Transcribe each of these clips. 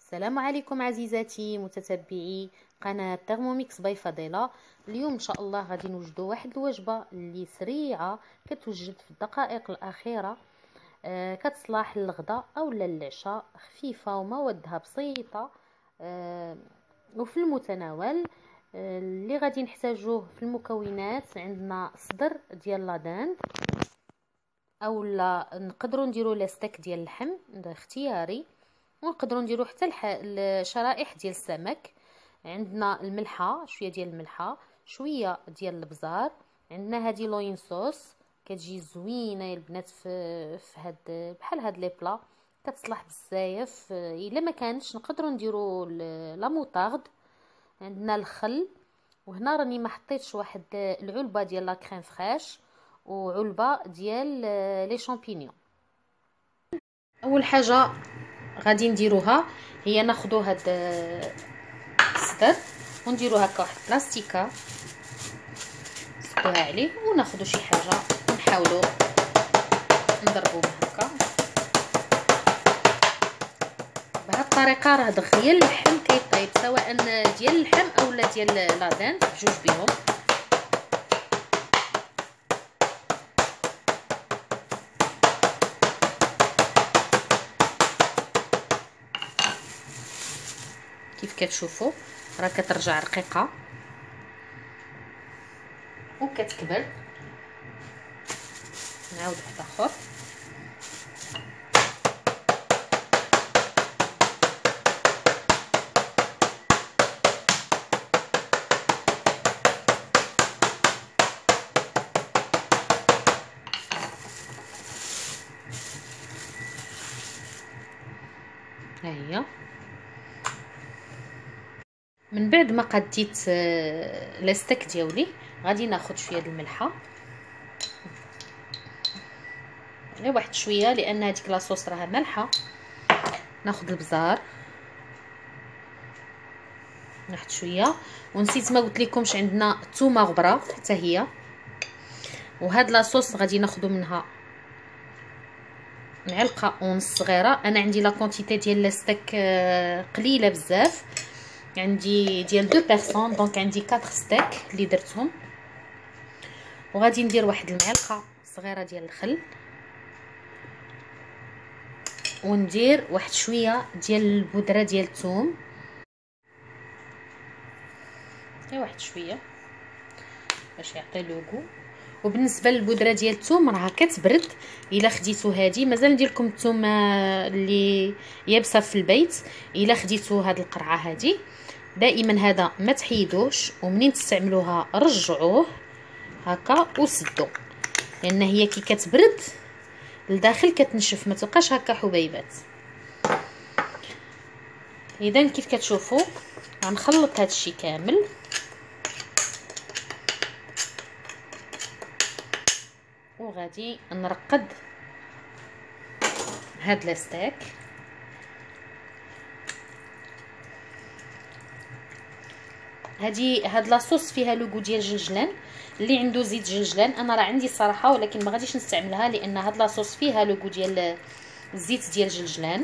السلام عليكم عزيزاتي متتبعي قناة ترموميكس باي فضيلة. اليوم ان شاء الله غادي نوجدوا واحد الوجبة اللي سريعة كتوجد في الدقائق الاخيرة، كتصلح للغداء او للعشاء، خفيفة وموادها بسيطة وفي المتناول. اللي غادي نحتاجوه في المكونات: عندنا صدر ديال لاداند، او لا نقدروا نديروا لاستيك ديال اللحم، ده اختياري، ونقدروا نديروا حتى الشرائح ديال السمك. عندنا الملحه، شويه ديال الملحه، شويه ديال البزار. عندنا هذه لوين صوص كتجي زوينه يا البنات في هاد بحال هاد لي بلا، كتصلح بزاف. الا ما كانش نقدروا نديروا لا موطارد. عندنا الخل، وهنا راني ما حطيتش واحد العلبه ديال لا كريم فريش وعلبه ديال لي شامبينيون. اول حاجه غادي نديروها هي ناخذوا هاد الصدر ونديروا هكا واحد بلاستيكه نسدوها عليه، وناخذوا شي حاجه ونحاولوا نضربوه هكا بهاد الطريقه. راه دغيا اللحم كيطيب، سواء ديال اللحم اولا ديال لادان، بجوج بيهم. كيف كتشوفوا راه كترجع رقيقه وكتكبر. نعاود واحد اخر. ها هي من بعد ما قديت لاستيك ديالي، غادي ناخذ شويه ديال الملحه، غير واحد شويه لان هذيك لاصوص راها مالحه. ناخذ البزار، نحط شويه، ونسيت ما قلت لكمش عندنا الثومه غبره حتى هي. وهاد لاصوص غادي ناخذ منها معلقه ونص صغيره. انا عندي لا كونتيتي ديال لاستيك قليله بزاف، عندي ديال 2 بيرسون، دونك عندي 4 ستيك اللي درتهم. وغادي ندير واحد المعلقه صغيره ديال الخل، وندير واحد شويه ديال البودره ديال الثوم، غير واحد شويه باش يعطي لوغو. وبالنسبه للبودره ديال الثوم راها كتبرد، الا خديتو هادي مازال ندير لكم الثوم اللي يابسه في البيت. الا خديتو هاد القرعه هادي دائما هذا ما تحيدوش، ومنين تستعملوها رجعوه هكا وسدوا، لان هي كي كتبرد لداخل كتنشف، ما تبقاش هكا حبيبات. اذا كيف كتشوفوا غنخلط هذا الشيء كامل، وغادي نرقد هاد لاستيك. هاد لاصوص فيها لوغو ديال الجنجلان، اللي عنده زيت جنجلان. انا راه عندي صراحه، ولكن ما غاديش نستعملها لان هاد لاصوص فيها لوغو ديال الزيت ديال الجنجلان.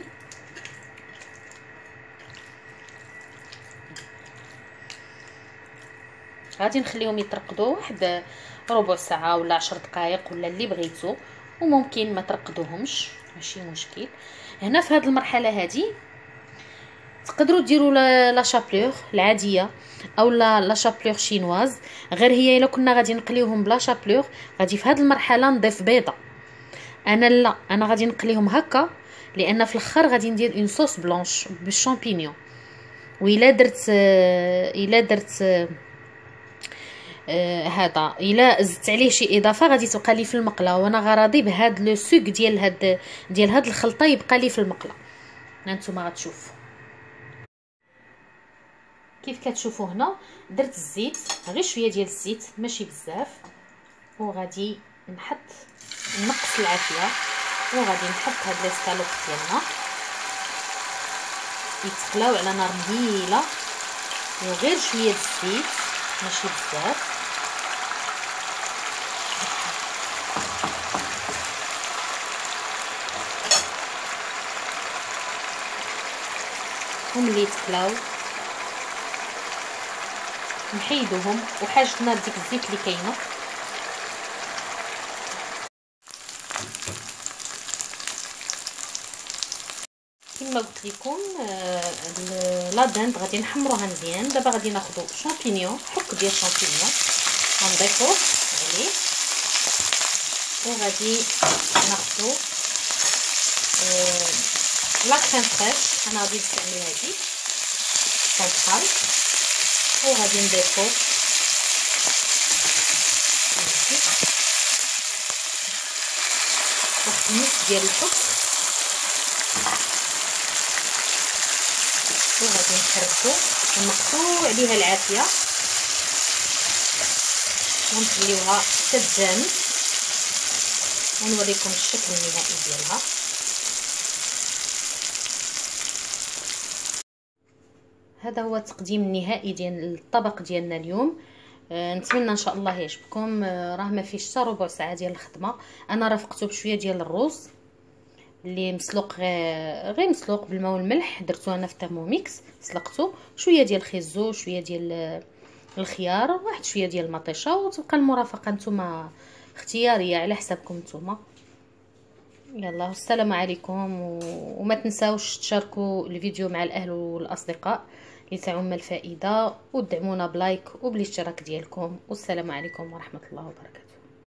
غادي نخليهم يترقدوا واحد ربع ساعه ولا 10 دقائق ولا اللي بغيتو، وممكن ما ترقدوهمش ماشي مشكل. هنا في هذه المرحله هذه تقدروا ديروا لا شابلور العاديه او لا شابلور شينواز، غير هي الا كنا غادي نقليوهم بلا شابلور غادي في هذه المرحله نضيف بيضه. انا لا، انا غادي نقليهم هكا لان في الاخر غادي ندير اون صوص بلونش بالشامبينيون. وإلا درت هذا الا زدت عليه شي اضافه غادي تبقى لي في المقله، وانا غراضي بهذا لو سوك ديال هاد الخلطه يبقى لي في المقله. هانتوما غتشوفوا كيف كتشوفوا. هنا درت الزيت، غير شويه ديال الزيت ماشي بزاف، وغادي نقص العافيه، وغادي نحط هاد لي سكالوب ديالنا يتقلاو على نار مهيله، وغير شويه الزيت ماشي بزاف. وملي تكلاو نحيدوهم وحاجتنا لديك الزيت اللي كاينه. كما قلت لكم لا دند غادي نحمروها مزيان. دابا غادي ناخذ شامبينيون، حك ديال شامبينيون غنضيفوه عليه، وغادي ناخذ لا كريم فريش. انا غادي نستعمل هذه كونطحال، وغادي نضيفو واحد النص ديال الحك، وغادي نحركو ونقصو عليها العافيه ونخليوها تتجانس، ونوريكم الشكل النهائي ديالها. هذا هو التقديم النهائي ديال الطبق ديالنا اليوم. نتمنى ان شاء الله يعجبكم. راه ما فيش حتى ربع ساعه ديال الخدمه. انا رافقته بشويه ديال الرز اللي مسلوق، غير مسلوق بالماء والملح، درتو انا في الترموميكس، سلقته شويه ديال الخيزو، شويه ديال الخيار، واحد شويه ديال المطيشه، وتبقى المرافقه نتوما اختياريه على حسابكم نتوما. يلا السلام عليكم، وما تنساوش تشاركوا الفيديو مع الاهل والاصدقاء لتعم الفائده، ودعمونا بلايك وبالاشتراك ديالكم. والسلام عليكم ورحمه الله وبركاته.